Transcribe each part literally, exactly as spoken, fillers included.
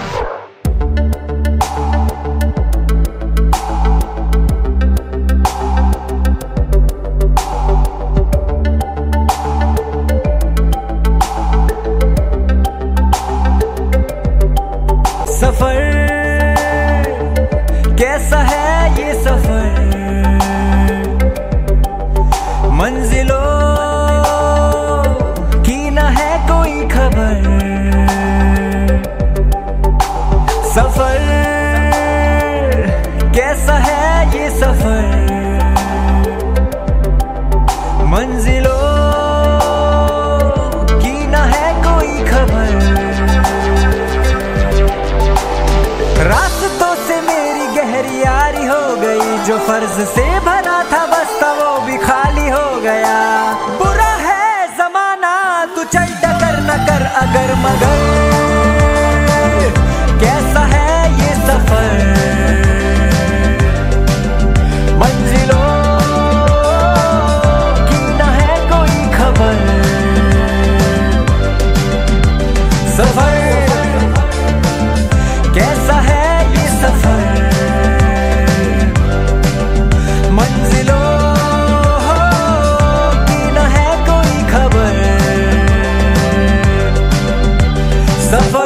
सफर कैसा है ये सफर, मंजिलों की न है कोई खबर। सफर कैसा है ये सफर, मंजिलों की न है कोई खबर। रास्तों से मेरी गहरी यारी हो गई, जो फर्ज से भरा था बस्ता वो भी खाली हो गया। बुरा है जमाना तू चल डगर न कर अगर मगर, कैसा है ये सफर, मंजिलों की न है कोई खबर। सफर कैसा है ये सफर, मंजिलों की न है कोई खबर। सफर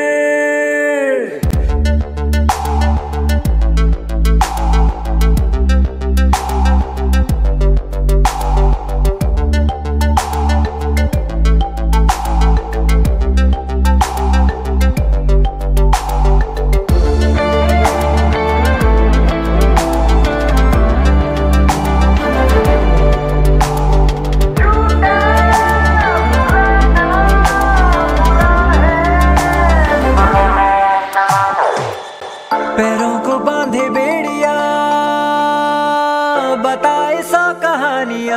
पैरों को बांधे बेड़िया, बताए सौ कहानियां।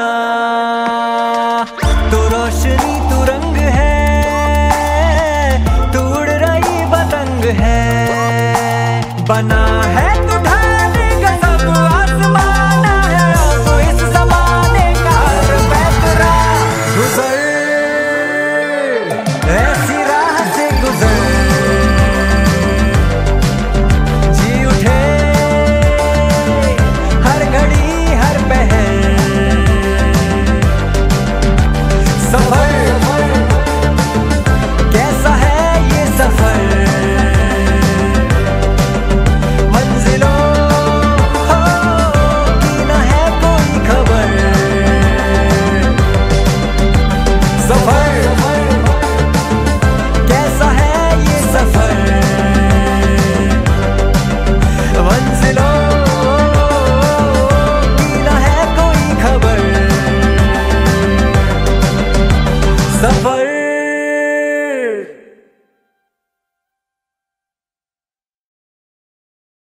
तू रोशनी तू रंग है, तू उड़ रही पतंग है। बना है